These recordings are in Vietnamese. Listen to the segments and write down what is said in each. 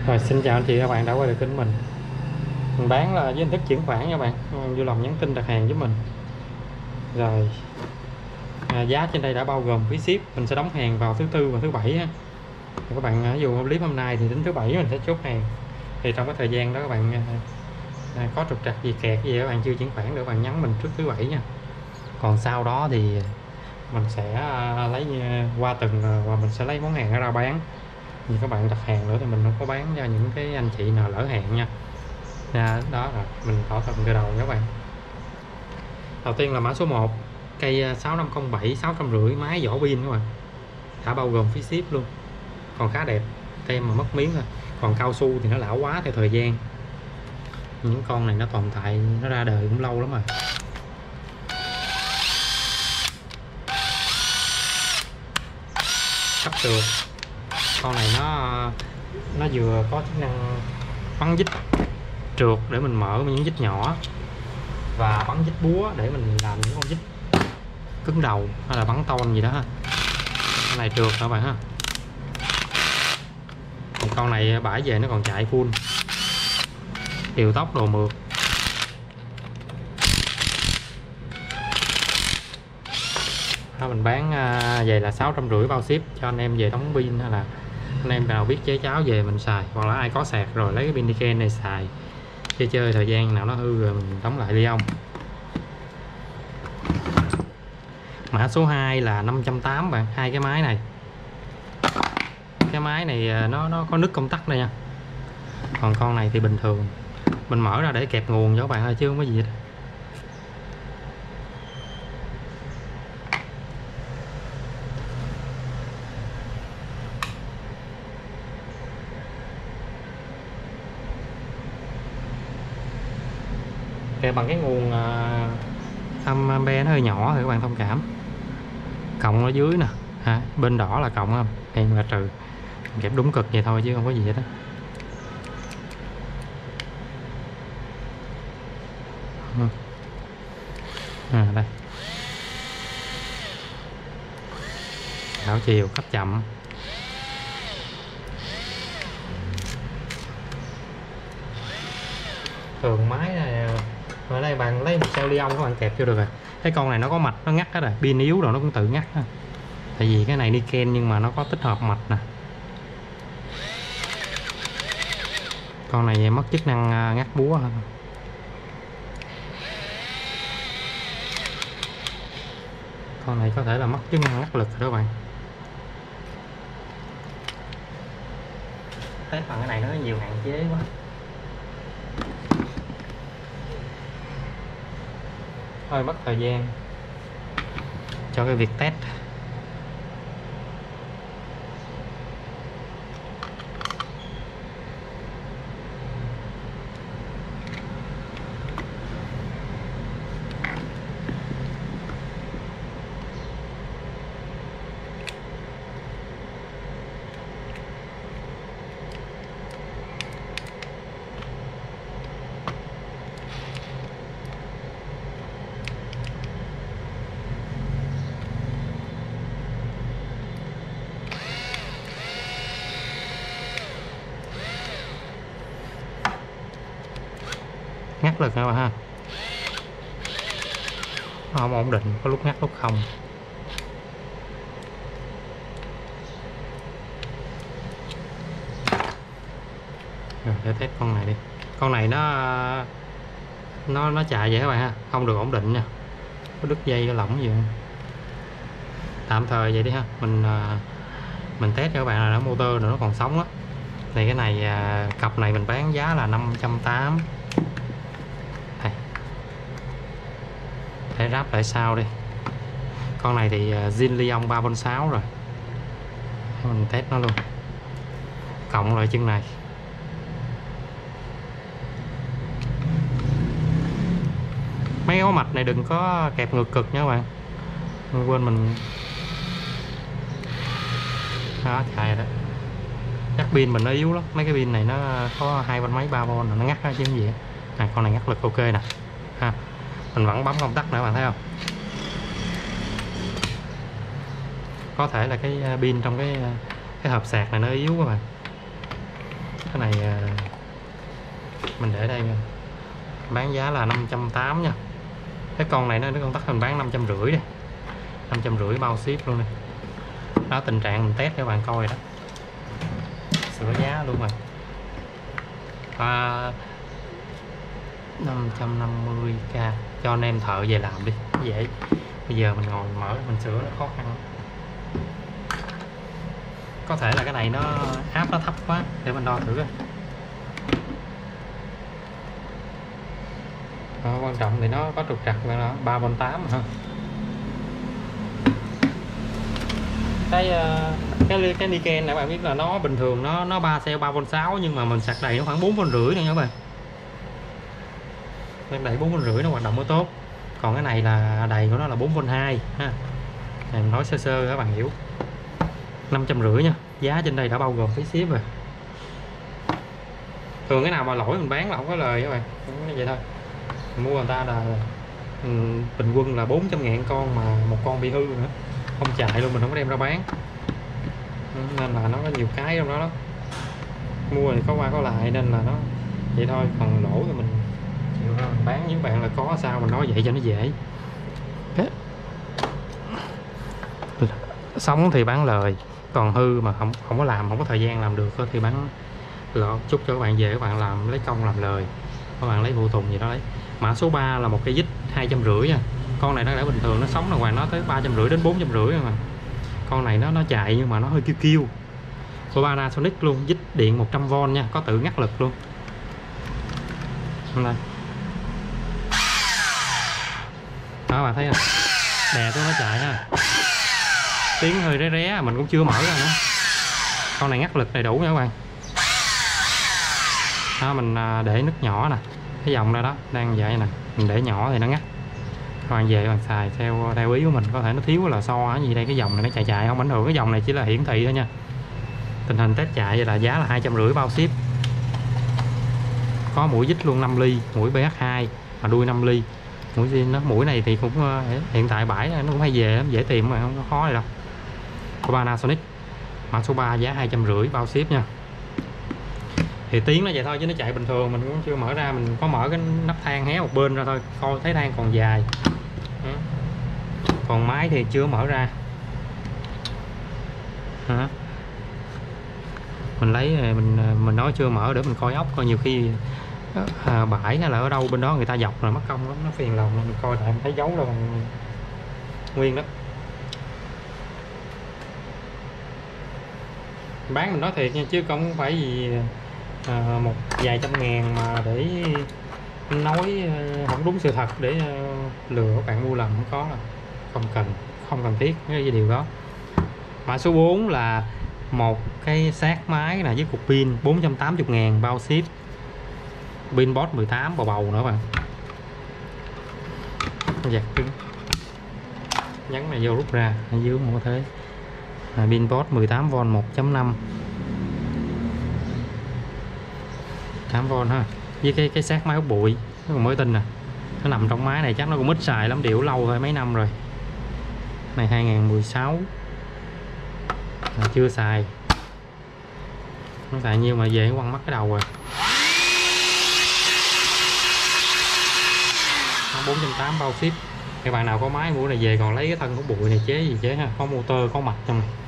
Rồi, xin chào anh chị các bạn đã quay lại kênh mình bán là với hình thức chuyển khoản nha bạn. Vui lòng nhắn tin đặt hàng giúp mình. Rồi, giá trên đây đã bao gồm phí ship. Mình sẽ đóng hàng vào thứ Tư và thứ Bảy ha. Thì các bạn ví dụ clip hôm nay thì đến thứ Bảy mình sẽ chốt hàng. Thì trong cái thời gian đó các bạn có trục trặc gì kẹt gì các bạn chưa chuyển khoản được, các bạn nhắn mình trước thứ Bảy nha. Còn sau đó thì mình sẽ lấy qua tuần và mình sẽ lấy món hàng ra bán. Thì các bạn đặt hàng nữa thì mình không có bán cho những cái anh chị nào lỡ hẹn nha. Đó rồi mình thỏa thuận từ đầu các bạn. Đầu tiên là mã số 1, cây 6507 650, máy vỏ pin các bạn, đã bao gồm phí ship luôn, còn khá đẹp, tem mà mất miếng thôi. Còn cao su thì nó lão quá theo thời gian, những con này nó tồn tại, nó ra đời cũng lâu lắm rồi. Cấp trượt, con này nó vừa có chức năng bắn dít trượt để mình mở những dít nhỏ, và bắn dít búa để mình làm những con dít cứng đầu hay là bắn tôn gì đó ha. Con này trượt các bạn ha. Còn con này bãi về nó còn chạy full, điều tốc đồ mượt. Đó, mình bán về là 650 bao ship cho anh em về đóng pin, hay là anh em nào biết chế cháo về mình xài, hoặc là ai có sạc rồi lấy cái pin Niken này xài chơi thời gian nào nó hư rồi mình đóng lại Li-ông. Mã số 2 là 580 bạn, hai cái máy này. Cái máy này nó có nút công tắc đây nha. Còn con này thì bình thường, mình mở ra để kẹp nguồn cho các bạn thôi chứ không có gì hết. Kẹp bằng cái nguồn ampe nó hơi nhỏ thì các bạn thông cảm. Cộng ở dưới nè, bên đỏ là cộng, không đen là trừ. Kẹp đúng cực vậy thôi chứ không có gì hết á. Đây, đảo chiều cấp chậm. Thường máy này ở đây bạn lấy một xeo Li-ông các bạn kẹp vô được rồi. Cái con này nó có mạch nó ngắt hết rồi, pin yếu rồi nó cũng tự ngắt ha. Tại vì cái này Niken nhưng mà nó có tích hợp mạch nè. Con này mất chức năng ngắt búa ha. Con này có thể là mất chức năng ngắt lực rồi các bạn. Thấy phần cái này nó có nhiều hạn chế quá, hơi mất thời gian cho cái việc test. Ngắt lực các bạn ha, nó không ổn định, có lúc ngắt lúc không. Rồi để test con này đi. Con này nó chạy vậy các bạn ha, không được ổn định nha, có đứt dây có lỏng gì không. Tạm thời vậy đi ha, mình test cho các bạn là nó motor rồi nó còn sống á. Thì cái này cặp này mình bán giá là 580. Để ráp lại sau đi. Con này thì zin Li-ông 3V6 rồi, mình test nó luôn. Cộng lại chân này. Mấy cái mạch này đừng có kẹp ngược cực nha các bạn, quên mình. Đó, chạy rồi đó. Chắc pin mình nó yếu lắm, mấy cái pin này nó có 2V mấy 3V nó ngắt chứ gì. Con này ngắt lực ok nè ha. Mình vẫn bấm công tắc nữa, bạn thấy không? Có thể là cái pin trong cái hộp sạc này nó yếu các bạn. Cái này mình để đây nha, bán giá là 580 nha. Cái con này nó con tắt mình bán 550 đi, 550 bao ship luôn nè. Đó, tình trạng mình test cho các bạn coi đó, sửa giá luôn rồi. 550k cho anh em thợ về làm đi dễ. Bây giờ mình ngồi mở mình sửa nó khó khăn. Có thể là cái này nó áp nó thấp quá, để mình đo thử coi. Quan trọng thì nó có trục trặc là 3V8 hả? Cái Niken này các bạn biết là nó bình thường nó 3 cell 3V6, nhưng mà mình sạc đầy nó khoảng 4V5 nha các bạn. Sạc đầy 4V5 nó hoạt động mới tốt. Còn cái này là đầy của nó là 4V2 ha. Mình nói sơ sơ các bạn hiểu. 550 nha, giá trên đây đã bao gồm phí ship rồi. Thường cái nào mà lỗi mình bán là không có lời các bạn, vậy thôi. Mình mua người ta là bình quân là 400.000 con, mà một con bị hư nữa không chạy luôn, mình không có đem ra bán, nên là nó có nhiều cái trong đó lắm. Mua thì có qua có lại nên là nó vậy thôi, còn lỗ thì mình chịu thôi. Mình bán với bạn là có sao mình nói vậy cho nó dễ. Sống thì bán lời, còn hư mà không có làm, không có thời gian làm được thì bán lọ chút cho các bạn về, các bạn làm lấy công làm lời, các bạn lấy phụ tùng gì đó lấy. Mã số 3 là một cây dít 250 nha. Con này nó đã bình thường nó sống là ngoài nó tới 350 đến 450 mà. Con này nó chạy nhưng mà nó hơi kêu của Panasonic luôn, dít điện 100V nha, có tự ngắt lực luôn. Đây. Đó bạn thấy không, đè xuống nó chạy ha, tiếng hơi ré ré, mình cũng chưa mở ra nữa. Con này ngắt lực đầy đủ nha các bạn. Đó, mình để nút nhỏ nè, cái dòng đây đó đang vậy nè, mình để nhỏ thì nó ngắt. Các bạn về bạn xài theo ý của mình, có thể nó thiếu là so gì đây, cái dòng này nó chạy không ảnh hưởng, cái dòng này chỉ là hiển thị thôi nha. Tình hình test chạy là giá là 250 bao ship. Có mũi dít luôn 5 ly, mũi BH2 mà đuôi 5 ly. Mũi này thì cũng hiện tại bãi nó cũng hay về lắm, dễ tìm mà không có khó gì đâu. Của Panasonic, mã số 3 giá 250 bao ship nha. Thì tiếng nó vậy thôi chứ nó chạy bình thường, mình cũng chưa mở ra, mình có mở cái nắp than hé một bên ra thôi, coi thấy than còn dài. Còn máy thì chưa mở ra. Mình lấy mình nói chưa mở để mình coi ốc, coi nhiều khi bãi hay là ở đâu bên đó người ta dọc rồi mất công lắm, nó phiền lòng, mình coi lại mình thấy dấu là nguyên đó. Bán mình nói thiệt nha, chứ không phải gì một vài trăm ngàn mà để nói không đúng sự thật để lừa các bạn mua lầm, không có, là không cần thiết cái điều đó. Mã số 4 là một cái xác máy là với cục pin 480.000 bao ship, pin boss 18 bầu nữa bạn. Giặt cứng, nhấn này vô rút ra ở dưới một thế. Pin boss 18V 1.5 8V ha, với cái xác máy hút bụi nó còn mới tinh nè, nó nằm trong máy này chắc nó cũng ít xài lắm, điệu lâu thôi, mấy năm rồi. Này 2016 chưa xài, nó xài nhiêu mà về quăng mất cái đầu rồi. 480 bao ship. Các bạn nào có máy mua này về còn lấy cái thân hút bụi này chế gì chế ha, có motor có mặt trong này.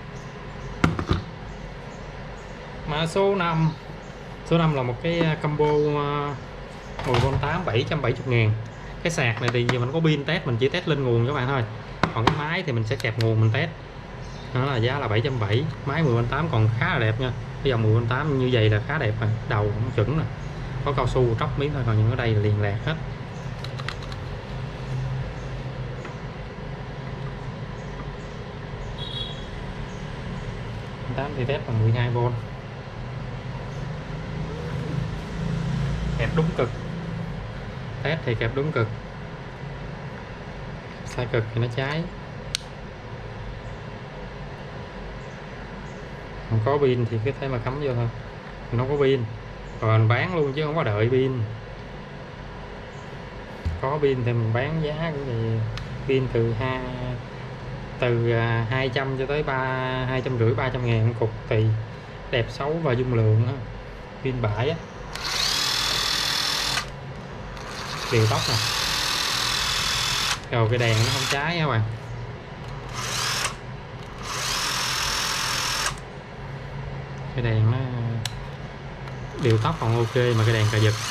Mã số 5, số 5 là một cái combo 10V8 770.000. Cái sạc này thì giờ mình có pin test, mình chỉ test lên nguồn các bạn thôi, còn cái máy thì mình sẽ kẹp nguồn mình test. Đó là giá là 770. Máy 10V8 còn khá là đẹp nha, cái dòng 10V8 như vậy là khá đẹp mà, đầu cũng chuẩn nè, có cao su tróc miếng thôi, còn những ở đây là liền lạc hết. Thì test bằng 12V, kẹp đúng cực, test thì kẹp đúng cực, sai cực thì nó cháy. Còn có pin thì cứ thế mà cắm vô thôi, nó có pin rồi mình bán luôn chứ không có đợi pin. Có pin thì mình bán giá cũng vậy, pin từ 200 cho tới 250 300 ngàn cục, tùy đẹp xấu và dung lượng đó. pin bãi á, điều tốc nè, rồi cái đèn nó không cháy nha các bạn. Cái đèn nó điều tốc còn ok, mà cái đèn cà giật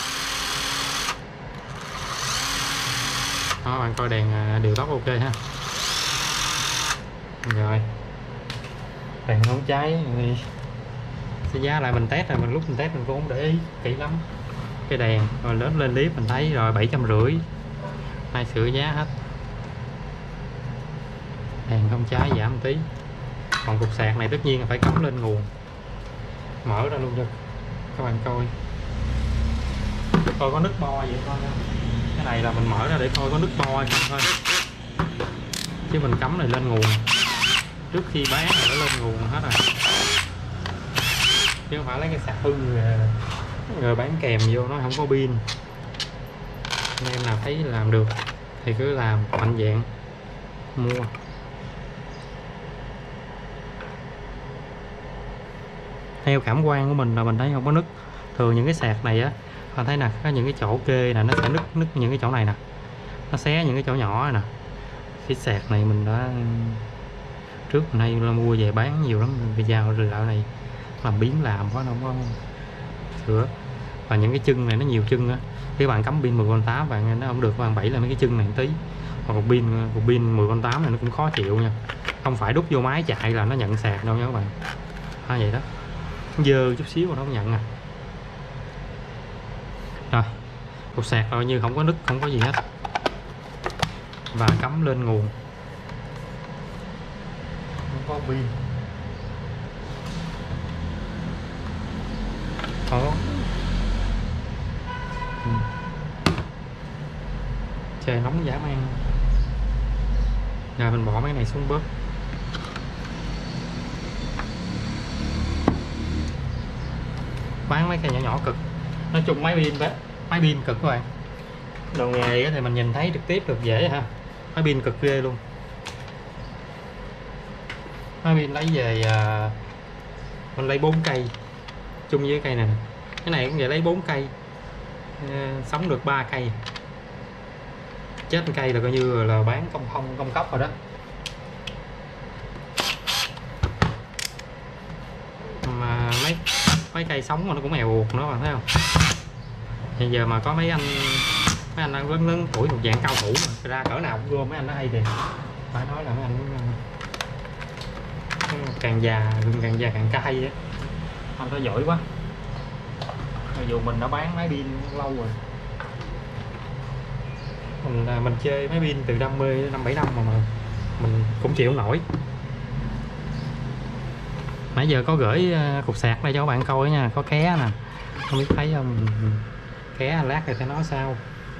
đó, bạn coi đèn điều tốc ok ha. Rồi đèn không cháy thì cái giá lại mình test rồi, lúc mình test mình cũng không để ý kỹ lắm cái đèn, rồi lớn lên clip mình thấy rồi 750, nay sửa giá hết. Đèn không cháy giảm một tí. Còn cục sạc này tất nhiên là phải cắm lên nguồn, mở ra luôn cho các bạn coi có nút bo vậy thôi nha. Cái này là mình mở ra để coi có nút bo hay không thôi, chứ mình cắm này lên nguồn trước khi bán là nó lên nguồn hết rồi, chứ không phải lấy cái sạc hư rồi bán kèm vô nó không có pin. Anh em nào thấy làm được thì cứ làm, mạnh dạng mua. Theo cảm quan của mình là mình thấy không có nứt. Thường những cái sạc này á, bạn thấy nè, có những cái chỗ kê nè nó sẽ nứt những cái chỗ này nè, nó xé những cái chỗ nhỏ này nè. Cái sạc này mình đã trước mình hay là mua về bán nhiều lắm, bây giờ lại này làm biến làm quá nó không có sửa. Và những cái chân này nó nhiều chân á, các bạn cắm pin 10V8 bạn nó không được, bạn bẫy là mấy cái chân này một tí. Còn cục pin 10V8 này nó cũng khó chịu nha, không phải đút vô máy chạy là nó nhận sạc đâu nha các bạn. Vậy đó, dơ chút xíu mà nó không nhận à. Rồi cục sạc coi như không có nứt, không có gì hết, và cắm lên nguồn, không có pin. Trời nóng dã man. Rồi mình bỏ mấy này xuống bớt. Bán mấy cây nhỏ nhỏ cực. Nói chung máy pin cực các bạn. Đồ nghề thì mình nhìn thấy trực tiếp được dễ ha. Máy pin cực ghê luôn. Máy pin lấy về mình lấy 4 cây chung với cây này. Cái này cũng vậy, lấy 4 cây sống được 3 cây. Chết cây là coi như là bán công cốc rồi đó. Mà mấy cây sống mà nó cũng èo uột nữa, bạn thấy không? Hiện giờ mà có mấy anh đang lớn tuổi thuộc dạng cao thủ mà ra cỡ nào cũng vô, mấy anh nó hay thì phải nói là mấy anh càng già càng cay á, anh nó giỏi quá. Mặc dù mình đã bán máy pin lâu rồi, mình chơi máy pin từ đam mê đến 5-7 năm mà mình cũng chịu nổi. Nãy giờ có gửi cục sạc đây cho các bạn coi nha, có ké nè, không biết thấy không, ké lát thì sẽ nói sao.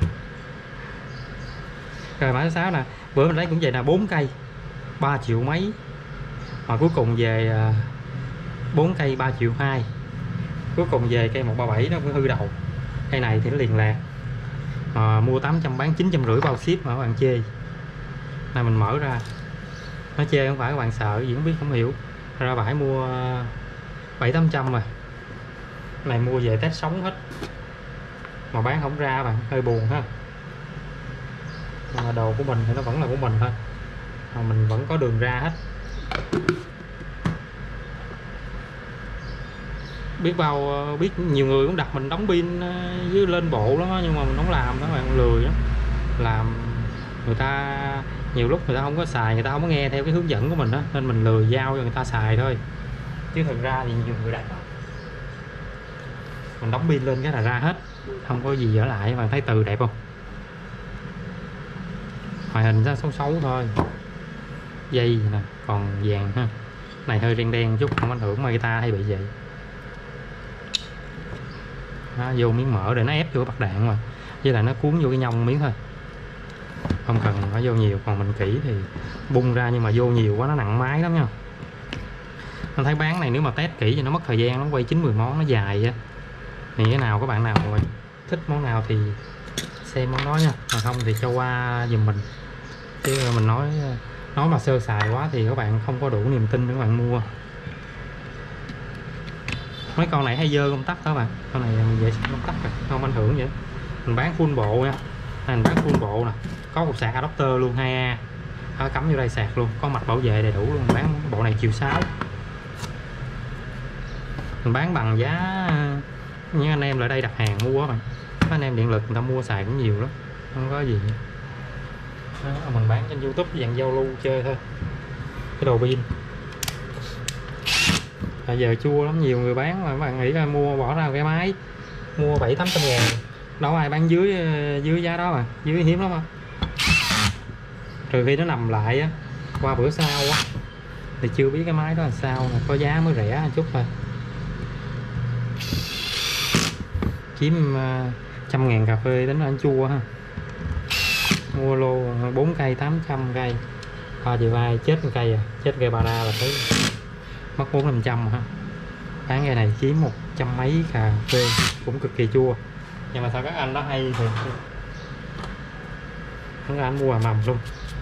Rồi mã số 6 nè, bữa mình lấy cũng vậy nè, 4 cây 3 triệu mấy, mà cuối cùng về 4 cây 3,2 triệu, cuối cùng về cây 137 nó cũng hư đầu. Cây này thì nó liền lạc, mua 800 bán 950 bao ship mà các bạn chê. Này mình mở ra nó chê không phải các bạn sợ gì, không biết không hiểu, ra bãi mua 700-800 mà này mua về test sống hết mà bán không ra bạn, hơi buồn ha. Mà đồ của mình thì nó vẫn là của mình thôi, mà mình vẫn có đường ra hết. Biết nhiều người cũng đặt mình đóng pin với lên bộ lắm đó, nhưng mà mình không làm đó bạn, lười lắm làm. Người ta nhiều lúc người ta không có xài, người ta không có nghe theo cái hướng dẫn của mình đó, nên mình lười giao cho người ta xài thôi, chứ thực ra thì nhiều người đặt mình đóng pin lên cái là ra hết, không có gì dở lại. Bạn thấy từ đẹp không, ngoại hình ra xấu xấu thôi, dây nè còn vàng ha, này hơi đen đen chút không ảnh hưởng, mà guitar hay bị vậy đó, vô miếng mỡ để nó ép vô bạc đạn mà, với lại nó cuốn vô cái nhông miếng thôi, không cần phải vô nhiều. Còn mình kỹ thì bung ra, nhưng mà vô nhiều quá nó nặng máy lắm nha. Mình thấy bán này nếu mà test kỹ thì nó mất thời gian, nó quay 9-10 món, nó dài á. Thì cái nào các bạn nào thích món nào thì xem món đó nha, mà không thì cho qua giùm mình, chứ mình nói mà sơ sài quá thì các bạn không có đủ niềm tin để các bạn mua. Mấy con này hay dơ công tắc đó bạn, con này mình vệ sinh công tắc rồi, không ảnh hưởng vậy. Mình bán full bộ nha, mình bán full bộ nè, có một sạc adapter luôn 2A, cắm vô đây sạc luôn, có mạch bảo vệ đầy đủ luôn. Mình bán bộ này 1.600.000. Mình bán bằng giá những anh em lại đây đặt hàng mua á bạn, anh em điện lực người ta mua xài cũng nhiều lắm, không có gì đó, mình bán trên YouTube dạng giao lưu chơi thôi. Cái đồ pin bây giờ chua lắm, nhiều người bán mà các bạn nghĩ là mua bỏ ra cái máy mua 700-800 ngàn, đâu ai bán dưới giá đó mà, dưới hiếm lắm. Không, trừ khi nó nằm lại á, qua bữa sau á thì chưa biết cái máy đó là sao, có giá mới rẻ một chút thôi. Kiếm 100.000 cà phê tính là chua ha. Mua lô 4 cây 800 cây, 3 triệu ai chết một cây à, chết cây bà ra là thấy mất 400-500 ha. Bán cây này kiếm 100 mấy cà phê cũng cực kỳ chua, nhưng mà sao các anh đó hay thì các anh mua mầm luôn.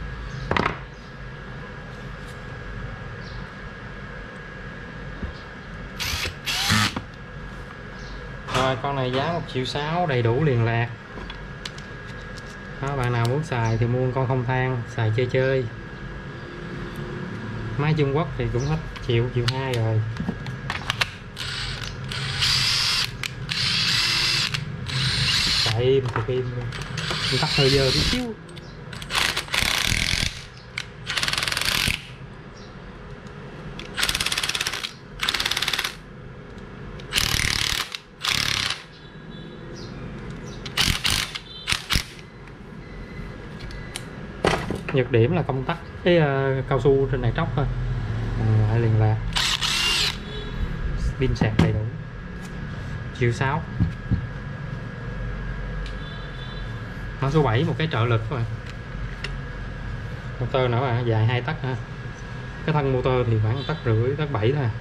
Rồi con này giá 1.600.000 đầy đủ liền lạc đó. Bạn nào muốn xài thì mua con không than xài chơi. Máy Trung Quốc thì cũng hết 1.200.000 rồi. Chạy im thì im luôn, mình tắt hơi giờ tí xíu. Nhược điểm là công tắc cái cao su trên này tróc thôi, lại liền lạc. Pin sạc đầy đủ 1.600.000. Mã số 7 một cái trợ lực các bạn, motor nữa bạn, dài 2 tấc ha. Cái thân motor thì khoảng 1,5 tấc 7 thôi.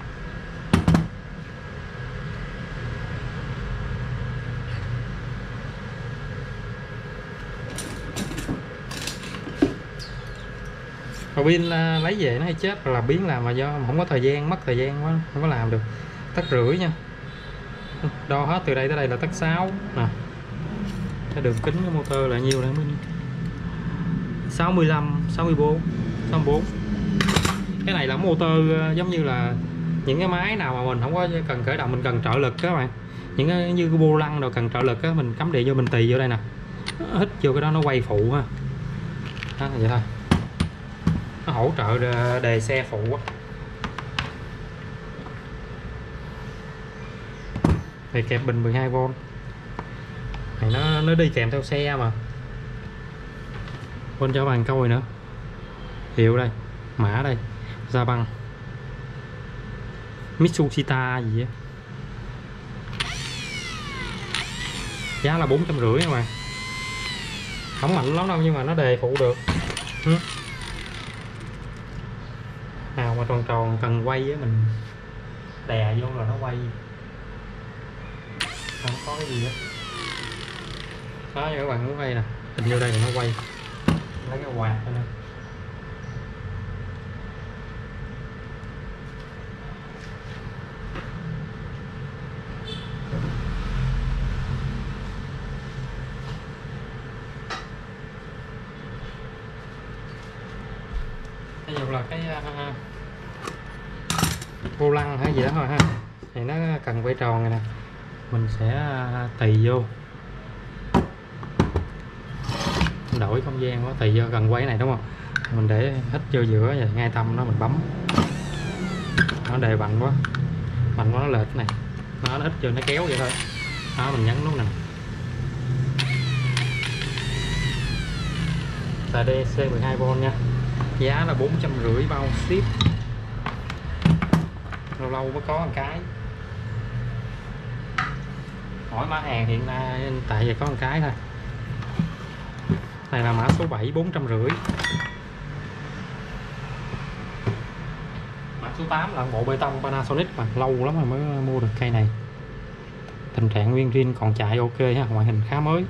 Mà pin lấy về nó hay chết là biến làm, mà do không có thời gian, mất thời gian quá không có làm được. 1,5 tấc nha, đo hết từ đây tới đây là 1,6 tấc nè. Cái đường kính của motor là nhiêu đây? 65, 64, 64. Cái này là motor giống như là những cái máy nào mà mình không có cần khởi động, mình cần trợ lực các bạn, những cái như cái vô lăng đồ cần trợ lực á, mình cắm điện vô, mình tì vô đây nè, hít vô cái đó nó quay phụ ha. Đó là vậy thôi, nó hỗ trợ đề xe phụ á. Thì kẹp bình 12V này, nó đi kèm theo xe mà. Quên cho bạn câu rồi nữa, hiệu đây, mã đây, Gia Băng, Mitsushita gì á, giá là 450 các bạn. Không mạnh lắm đâu nhưng mà nó đề phụ được. Nào mà tròn tròn cần quay á, mình đè vô là nó quay, không có cái gì hết đó. Như các bạn muốn quay nè, hình vô đây là nó quay, lấy cái quạt thôi nè. Ví dụ là cái vô lăng hay gì đó thôi ha, thì nó cần quay tròn này nè, mình sẽ tì vô, đổi không gian quá, tì vô gần quay này đúng không, mình để hít vô giữa và ngay tâm nó mình bấm, nó đề mạnh quá nó lệch này, nó hít vô nó kéo vậy thôi đó, mình nhấn nút nè. Tại DC 12V nha, giá là 450 bao ship, lâu lâu mới có một cái. Hỏi mã hàng hiện nay tại vì có một cái thôi. Này là mã số 7 450. Mã số 8 là bộ bê tông Panasonic mà lâu lắm rồi mới mua được cây này. Tình trạng nguyên zin còn chạy ok ha, ngoại hình khá mới.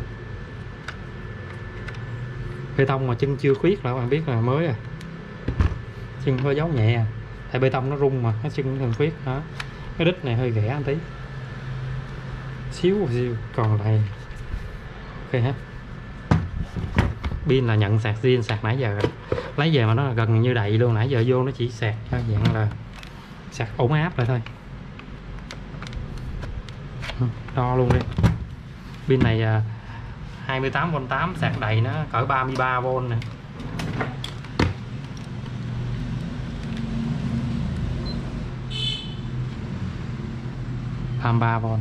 Bê tông mà chân chưa khuyết là các bạn biết là mới à. Chân có dấu nhẹ à. Tại bê tông nó rung mà, nó chân thường khuyết đó. Cái đít này hơi ghẻ một tí xíu, còn lại ok hết. Pin là nhận sạc zin, sạc nãy giờ lấy về mà nó là gần như đầy luôn, nãy giờ vô nó chỉ sạc dạng là sạc ổn áp lại thôi. Đo luôn đi. Pin này 28V8, sạc đầy nó cỡ 33V nè. Tham 3V.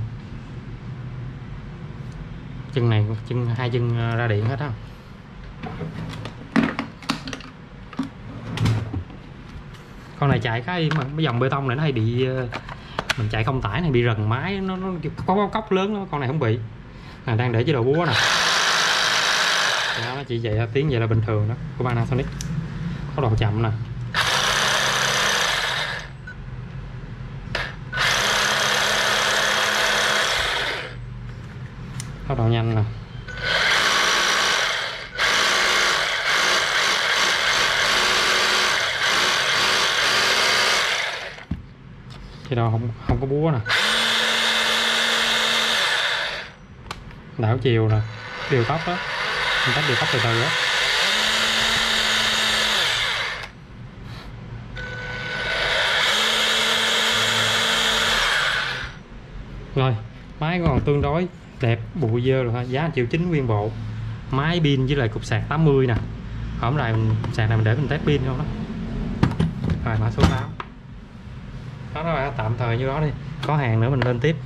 Chân này hai chân ra điện hết á. Con này chạy cái dòng bê tông này nó hay bị, mình chạy không tải này bị rần máy, nó có cốc lớn đó. Con này không bị, đang để chế độ búa nè, nó chỉ vậy, tiếng vậy là bình thường đó của Panasonic. Có độ chậm nè, có độ nhanh nè. Thì đâu không có búa nè, đảo chiều nè, điều tốc đó, mình tách điều tốc từ từ đó. Rồi máy còn tương đối đẹp, bụi dơ rồi, giá 1,9 triệu nguyên bộ. Máy pin với lại cục sạc 80 nè. Hôm nay sạc này mình để mình test pin không đó. Rồi mã số 8 đó, các bạn tạm thời như đó đi, có hàng nữa mình lên tiếp.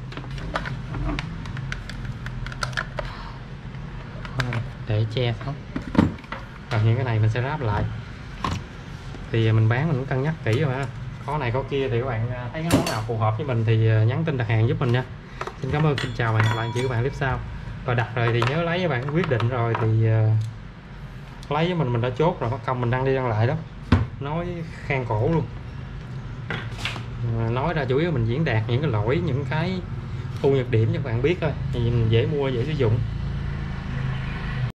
Để che xuống. Rồi những cái này mình sẽ ráp lại. Thì mình bán mình cũng cân nhắc kỹ rồi ha. Có này có kia thì các bạn thấy cái món nào phù hợp với mình thì nhắn tin đặt hàng giúp mình nha. Xin cảm ơn, xin chào và hẹn gặp lại chị các bạn clip sau. Và đặt rồi thì nhớ lấy, các bạn quyết định rồi thì lấy với mình đã chốt rồi, mất công mình đăng đi đăng lại đó, nói khan cổ luôn. Nói ra chủ yếu mình diễn đạt những cái lỗi, những cái ưu nhược điểm cho các bạn biết thôi, thì mình dễ mua dễ sử dụng.